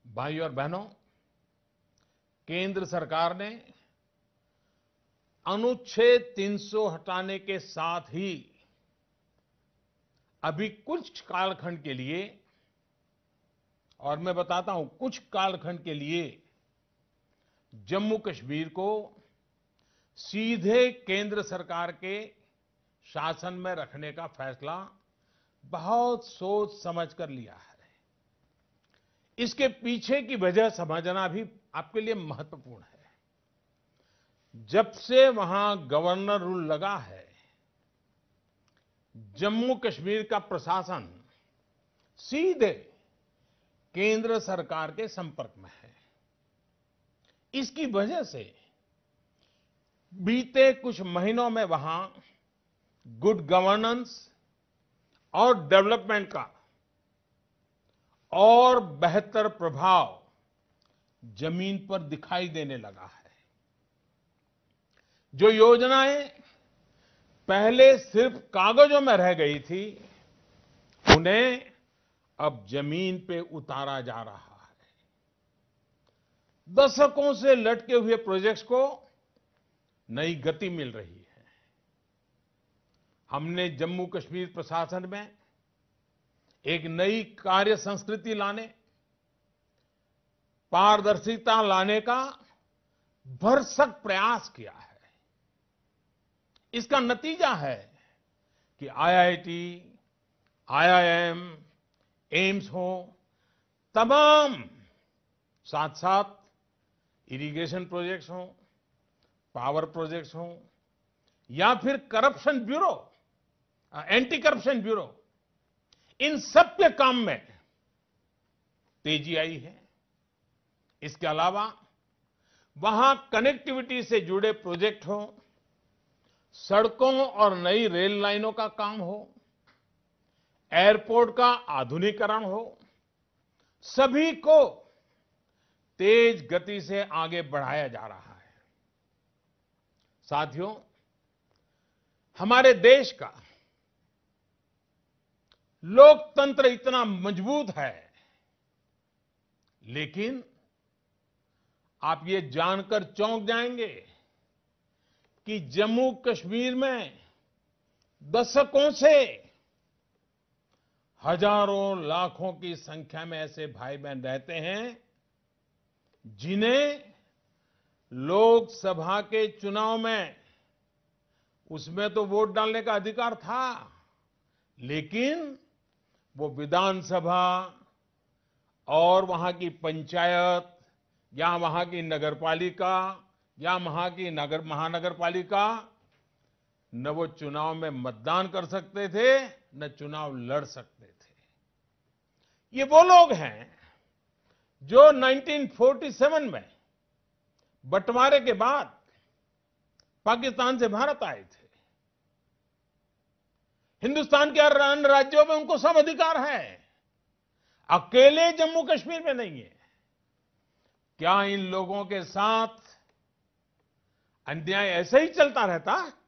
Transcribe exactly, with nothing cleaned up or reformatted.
भाइयों और बहनों, केंद्र सरकार ने अनुच्छेद तीन सौ हटाने के साथ ही अभी कुछ कालखंड के लिए, और मैं बताता हूं कुछ कालखंड के लिए, जम्मू कश्मीर को सीधे केंद्र सरकार के शासन में रखने का फैसला बहुत सोच समझ कर लिया है। इसके पीछे की वजह समझना भी आपके लिए महत्वपूर्ण है। जब से वहां गवर्नर रूल लगा है, जम्मू कश्मीर का प्रशासन सीधे केंद्र सरकार के संपर्क में है। इसकी वजह से बीते कुछ महीनों में वहां गुड गवर्नेंस और डेवलपमेंट का और बेहतर प्रभाव जमीन पर दिखाई देने लगा है। जो योजनाएं पहले सिर्फ कागजों में रह गई थी, उन्हें अब जमीन पे उतारा जा रहा है। दशकों से लटके हुए प्रोजेक्ट्स को नई गति मिल रही है। हमने जम्मू कश्मीर प्रशासन में एक नई कार्य संस्कृति लाने, पारदर्शिता लाने का भरसक प्रयास किया है। इसका नतीजा है कि आईआईटी, आईआईएम, एम्स हो, तमाम साथ साथ इरिगेशन प्रोजेक्ट्स हों, पावर प्रोजेक्ट्स हों, या फिर corruption bureau, anti corruption bureau, इन सब के काम में तेजी आई है। इसके अलावा वहां कनेक्टिविटी से जुड़े प्रोजेक्ट हो, सड़कों और नई रेल लाइनों का काम हो, एयरपोर्ट का आधुनिकीकरण हो, सभी को तेज गति से आगे बढ़ाया जा रहा है। साथियों, हमारे देश का लोकतंत्र इतना मजबूत है, लेकिन आप ये जानकर चौंक जाएंगे कि जम्मू कश्मीर में दशकों से हजारों लाखों की संख्या में ऐसे भाई बहन रहते हैं जिन्हें लोकसभा के चुनाव में, उसमें तो वोट डालने का अधिकार था, लेकिन वो विधानसभा और वहां की पंचायत या वहां की नगरपालिका या वहां की नगर महानगर पालिका, न वो चुनाव में मतदान कर सकते थे, न चुनाव लड़ सकते थे। ये वो लोग हैं जो उन्नीस सौ सैंतालीस में बंटवारे के बाद पाकिस्तान से भारत आए थे। हिंदुस्तान के अन्य राज्यों में उनको सब अधिकार है, अकेले जम्मू कश्मीर में नहीं है। क्या इन लोगों के साथ अन्याय ऐसे ही चलता रहता?